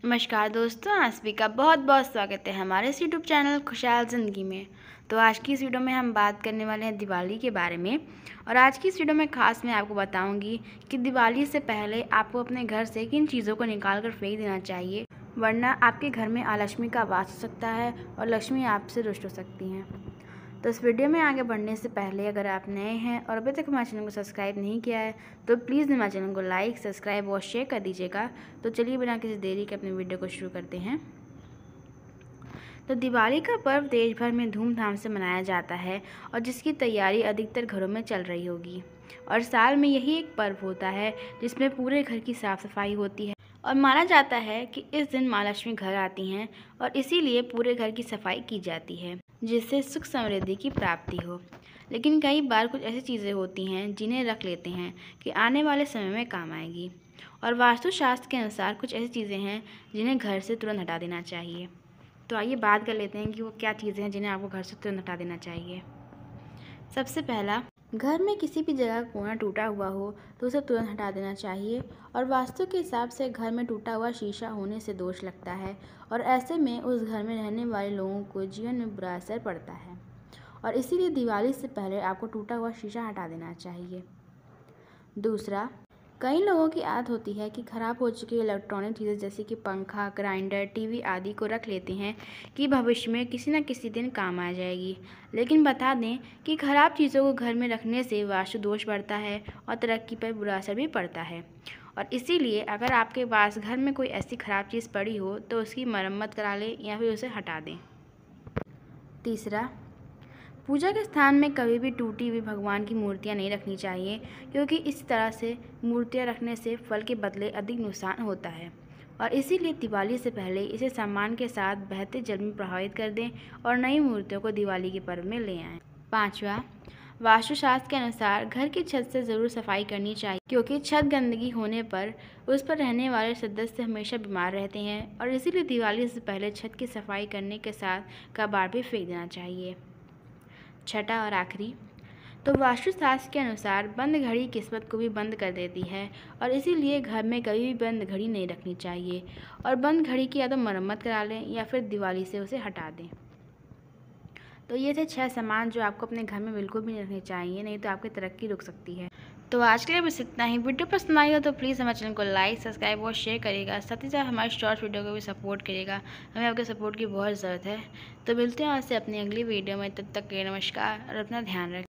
नमस्कार दोस्तों, आसवी का बहुत बहुत स्वागत है हमारे इस यूट्यूब चैनल खुशहाल ज़िंदगी में। तो आज की इस वीडियो में हम बात करने वाले हैं दिवाली के बारे में। और आज की इस वीडियो में खास मैं आपको बताऊंगी कि दिवाली से पहले आपको अपने घर से किन चीज़ों को निकाल कर फेंक देना चाहिए, वरना आपके घर में अलक्ष्मी का वास हो सकता है और लक्ष्मी आपसे रुष्ट हो सकती हैं। तो इस वीडियो में आगे बढ़ने से पहले अगर आप नए हैं और अभी तक हमारे चैनल को सब्सक्राइब नहीं किया है तो प्लीज़ हमारे चैनल को लाइक, सब्सक्राइब और शेयर कर दीजिएगा। तो चलिए बिना किसी देरी के अपने वीडियो को शुरू करते हैं। तो दिवाली का पर्व देश भर में धूमधाम से मनाया जाता है और जिसकी तैयारी अधिकतर घरों में चल रही होगी। और साल में यही एक पर्व होता है जिसमें पूरे घर की साफ़ सफाई होती है और माना जाता है कि इस दिन माँ लक्ष्मी घर आती हैं और इसीलिए पूरे घर की सफाई की जाती है जिससे सुख समृद्धि की प्राप्ति हो। लेकिन कई बार कुछ ऐसी चीज़ें होती हैं जिन्हें रख लेते हैं कि आने वाले समय में काम आएगी। और वास्तुशास्त्र के अनुसार कुछ ऐसी चीज़ें हैं जिन्हें घर से तुरंत हटा देना चाहिए। तो आइए बात कर लेते हैं कि वो क्या चीज़ें हैं जिन्हें आपको घर से तुरंत हटा देना चाहिए। सबसे पहला, घर में किसी भी जगह कोना टूटा हुआ हो तो उसे तुरंत हटा देना चाहिए। और वास्तु के हिसाब से घर में टूटा हुआ शीशा होने से दोष लगता है और ऐसे में उस घर में रहने वाले लोगों को जीवन में बुरा असर पड़ता है और इसीलिए दिवाली से पहले आपको टूटा हुआ शीशा हटा देना चाहिए। दूसरा, कई लोगों की आदत होती है कि ख़राब हो चुकी इलेक्ट्रॉनिक चीज़ें जैसे कि पंखा, ग्राइंडर, टीवी आदि को रख लेते हैं कि भविष्य में किसी न किसी दिन काम आ जाएगी। लेकिन बता दें कि ख़राब चीज़ों को घर में रखने से वास्तु दोष बढ़ता है और तरक्की पर बुरा असर भी पड़ता है। और इसीलिए अगर आपके पास घर में कोई ऐसी ख़राब चीज़ पड़ी हो तो उसकी मरम्मत करा लें या फिर उसे हटा दें। तीसरा, पूजा के स्थान में कभी भी टूटी हुई भगवान की मूर्तियां नहीं रखनी चाहिए, क्योंकि इस तरह से मूर्तियां रखने से फल के बदले अधिक नुकसान होता है। और इसीलिए दिवाली से पहले इसे सम्मान के साथ बहते जल में प्रभावित कर दें और नई मूर्तियों को दिवाली के पर्व में ले आएं। पाँचवा, वास्तुशास्त्र के अनुसार घर की छत से ज़रूर सफाई करनी चाहिए, क्योंकि छत गंदगी होने पर उस पर रहने वाले सदस्य हमेशा बीमार रहते हैं और इसीलिए दिवाली से पहले छत की सफाई करने के साथ कबाड़ भी फेंक देना चाहिए। छठा और आखिरी, तो वास्तुशास्त्र के अनुसार बंद घड़ी किस्मत को भी बंद कर देती है और इसीलिए घर में कभी भी बंद घड़ी नहीं रखनी चाहिए। और बंद घड़ी की या तो मरम्मत करा लें या फिर दिवाली से उसे हटा दें। तो ये थे 6 सामान जो आपको अपने घर में बिल्कुल भी नहीं रखने चाहिए, नहीं तो आपकी तरक्की रुक सकती है। तो आज के लिए बस इतना ही। वीडियो पसंद आई हो तो प्लीज़ हमारे चैनल को लाइक, सब्सक्राइब और शेयर करिएगा। साथ ही साथ हमारे शॉर्ट वीडियो को भी सपोर्ट करिएगा, हमें आपके सपोर्ट की बहुत ज़रूरत है। तो मिलते हैं आपसे अपनी अगली वीडियो में, तब तक के नमस्कार और अपना ध्यान रखें।